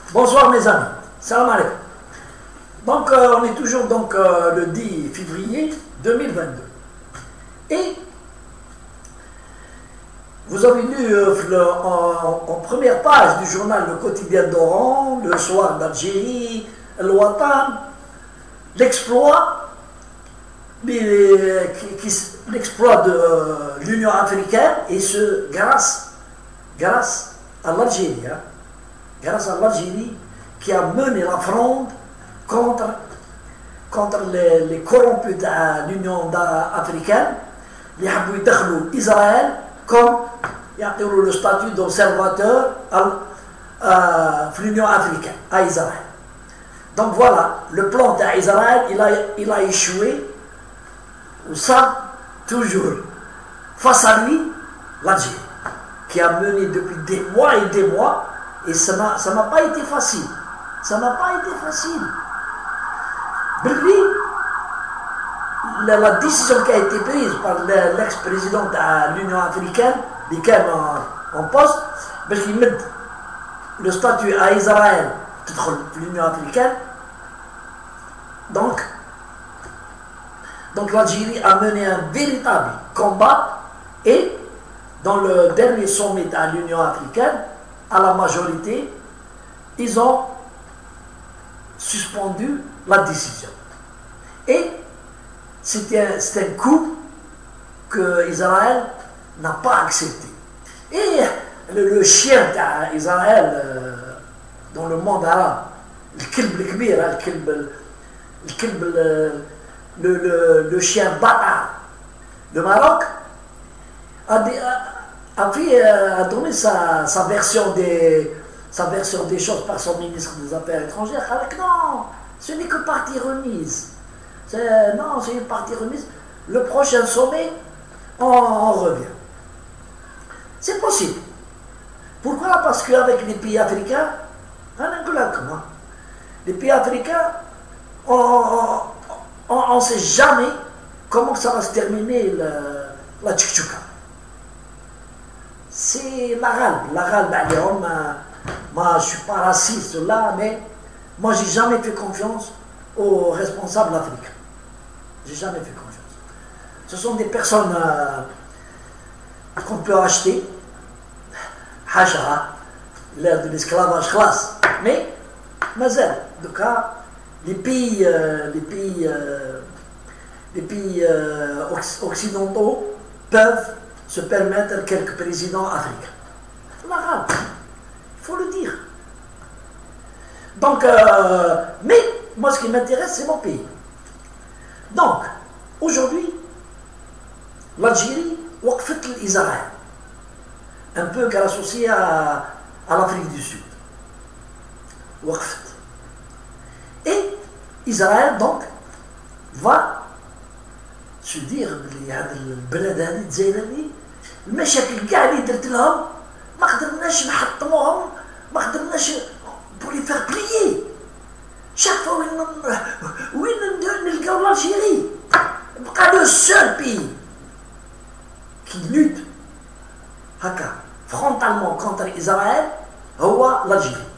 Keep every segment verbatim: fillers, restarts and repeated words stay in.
Bonsoir mes amis, salam alaikum. Donc euh, on est toujours donc euh, le dix février deux mille vingt-deux. Et vous avez lu euh, le, en, en première page du journal Le Quotidien d'Oran, le soir d'Algérie, El Watan, l'exploit l'exploit de euh, l'Union africaine, et ce grâce, grâce à l'Algérie. Hein, grâce à l'Algérie qui a mené la fronde contre, contre les, les corrompus de l'Union africaine, qui ont déclaré Israël comme le statut d'observateur à l'Union africaine, à Israël. Donc voilà, le plan d'Israël, il a, il a échoué, ou ça, toujours, face à lui, l'Algérie, qui a mené depuis des mois et des mois. Et ça n'a pas été facile. Ça n'a pas été facile. Lui, la, la décision qui a été prise par l'ex-président de l'Union africaine, qui est en, en poste, parce qu'il met le statut à Israël de l'Union africaine. Donc, donc l'Algérie a mené un véritable combat, et dans le dernier sommet de l'Union africaine, à la majorité, ils ont suspendu la décision. Et c'était un, un coup que Israël n'a pas accepté. Et le, le chien d'Israël euh, dans le monde arabe, le kilb le-kbir, le kilb, le, kilb, le, le, le, le chien bâtard, le Maroc, a, des, a a, fait, a donné sa, sa, version des, sa version des choses par son ministre des Affaires étrangères, avec non, ce n'est que partie remise. Non, c'est une partie remise. Le prochain sommet, on, on revient. C'est possible. Pourquoi? Parce qu'avec les pays africains, les pays africains, on ne sait jamais comment ça va se terminer le, la tchouka. C'est l'arabe, l'arabe, moi je ne suis pas raciste là, mais moi j'ai jamais fait confiance aux responsables africains. J'ai jamais fait confiance. Ce sont des personnes euh, qu'on peut acheter, hachara, l'ère de l'esclavage classe, mais, mais en tout cas, les pays, euh, les pays, euh, les pays euh, occidentaux peuvent se permettre quelques présidents africains. L'arabe, il faut le dire. Donc, euh, mais moi ce qui m'intéresse, c'est mon pays. Donc, aujourd'hui, l'Algérie, waqfet l'Israël, un peu grâce aussi à, à l'Afrique du Sud. Waqfet. Et Israël, donc, va se dire البلاد هذه الجزائر هذه المشاكل كاع اللي درت لهم ما قدرناش نحطموهم، ما قدرناش pour les faire plier. Chaque fois وين وين نلقاو l'Algérie بقى le seul pays qui lutte هكا frontalement contre Israël هو l'Algérie.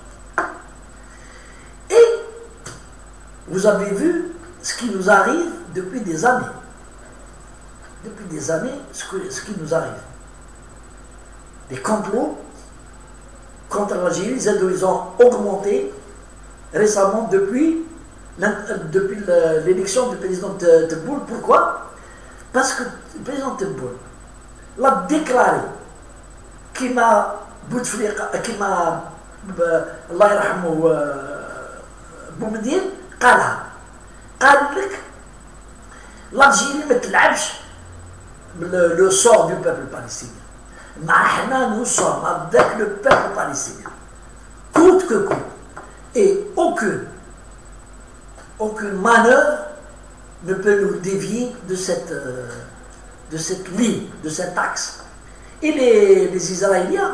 Et vous avez vu ce qui nous arrive depuis des années. Depuis des années, ce, que, ce qui nous arrive. Des complots contre l'Algérie, ils ont augmenté récemment depuis, depuis l'élection du président Tebboune. Pourquoi? Parce que le président Tebboune l'a déclaré qu'il m'a qu'il m'a Allah yarhamou Boumediene قالها قال لك l'Algérie ما تلعبش Le, le sort du peuple palestinien. Nous sommes avec le peuple palestinien, coûte que coûte, et aucune, aucune manœuvre ne peut nous dévier de cette, euh, de cette ligne, de cet axe. Et les, les Israéliens,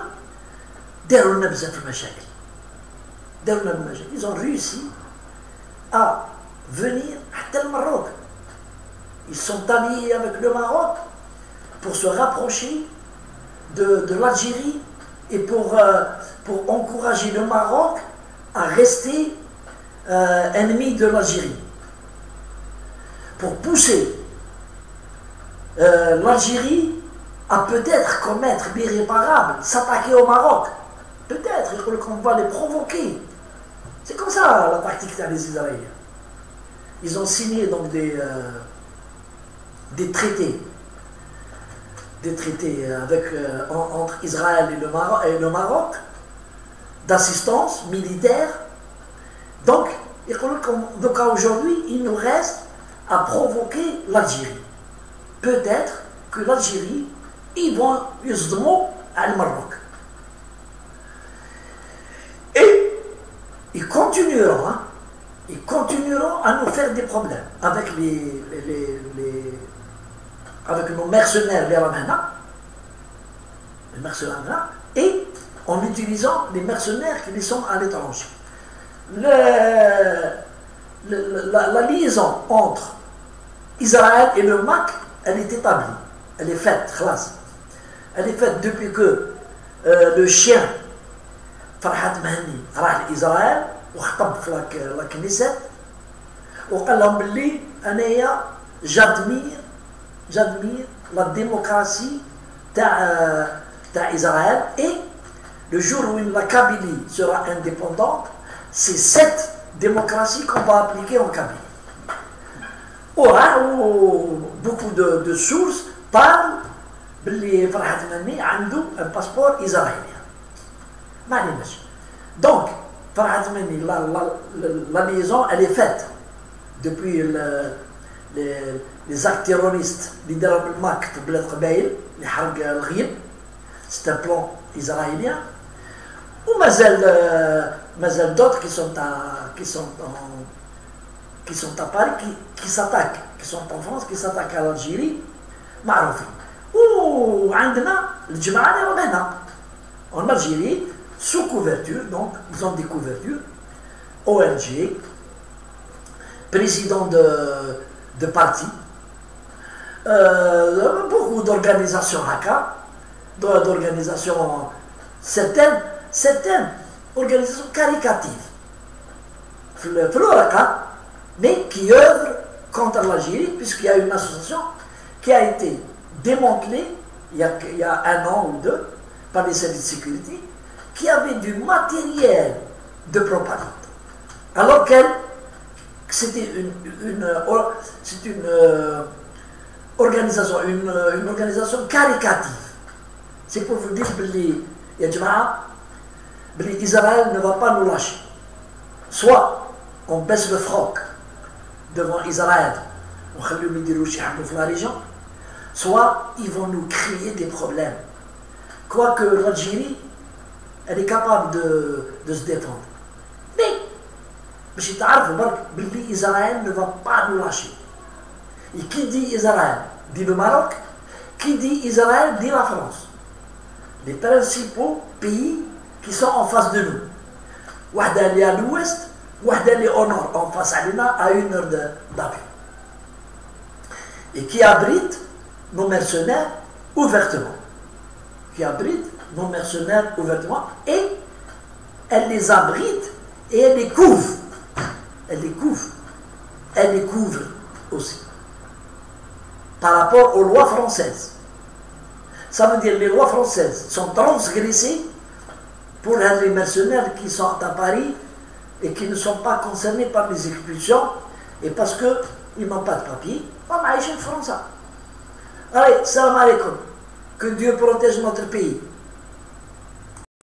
ils ont réussi à venir à le Maroc. Ils sont alliés avec le Maroc pour se rapprocher de, de l'Algérie et pour, euh, pour encourager le Maroc à rester euh, ennemi de l'Algérie, pour pousser euh, l'Algérie à peut-être commettre l'irréparable, s'attaquer au Maroc. Peut-être qu'on va les provoquer. C'est comme ça la tactique des Israéliens. Ils ont signé donc des, euh, des traités, des traités avec, euh, en, entre Israël et le Maroc, et le Maroc d'assistance militaire. Donc, donc aujourd'hui, il nous reste à provoquer l'Algérie. Peut-être que l'Algérie, ils vont يصدموا على المروك. Et ils continueront, hein, ils continueront à nous faire des problèmes avec les, les, les avec nos mercenaires, les Ramana, les mercenaires là, et en utilisant les mercenaires qui sont à l'étranger. Le, le, la, la liaison entre Israël et le M A C, elle est établie, elle est faite, classe. Elle est faite depuis que euh, le chien Farhat Mahani راح لإسرائيل وخطب في la Knesset وقال لهم باللي أنايا j'admire j'admire la démocratie تاع تاع إسرائيل et le jour où la Kabylie sera indépendante, c'est cette démocratie qu'on va appliquer en Kabylie. Ou beaucoup de, de sources parlent باللي فرحة مني عنده un passeport israélien. ما عليناش. Donc, فرحة مني la, la, la, la liaison elle est faite depuis le, les, les actes terroristes اللي داروا بالماك في بلاد قبايل اللي حرق الغيب. C'est un plan israélien. Ou mazal, mazal d'autres qui sont à, qui sont en, qui sont à Paris, qui, qui s'attaquent, qui sont en France, qui s'attaquent à l'Algérie, معروفين. وعندنا الجماعة اللي راهم هنا en Algérie sous couverture, donc ils ont des couvertures, O N G, président de, de parti, euh, beaucoup d'organisations haka, d'organisations, certaines, certaines organisations caricatives, mais qui œuvrent contre l'Algérie, puisqu'il y a une association qui a été démantelée il y a, il y a un an ou deux par les services de sécurité, qui avait du matériel de propagande. Alors qu'elle, c'était une, une, c'est une euh, organisation, une, une organisation caricative. C'est pour vous dire que Israël ne va pas nous lâcher. Soit on baisse le froc devant Israël, on va lui dire la région, soit ils vont nous créer des problèmes. Quoique l'Algérie, elle est capable de, de se défendre. Mais, Israël ne va pas nous lâcher. Et qui dit Israël dit le Maroc, qui dit Israël dit la France. Les principaux pays qui sont en face de nous. Wahda est à l'ouest, Wahda est au nord, en face à l'Ina, à une heure d'avion. Et qui abritent nos mercenaires ouvertement. Qui abritent nos mercenaires ouvertement. Et elle les abrite et elle les couvre. Elle les couvre. Elle les couvre aussi. Par rapport aux lois françaises. Ça veut dire que les lois françaises sont transgressées pour les mercenaires qui sont à Paris et qui ne sont pas concernés par les expulsions et parce qu'ils n'ont pas de papier. On a échoué le français. Allez, salam alaikum. Que Dieu protège notre pays.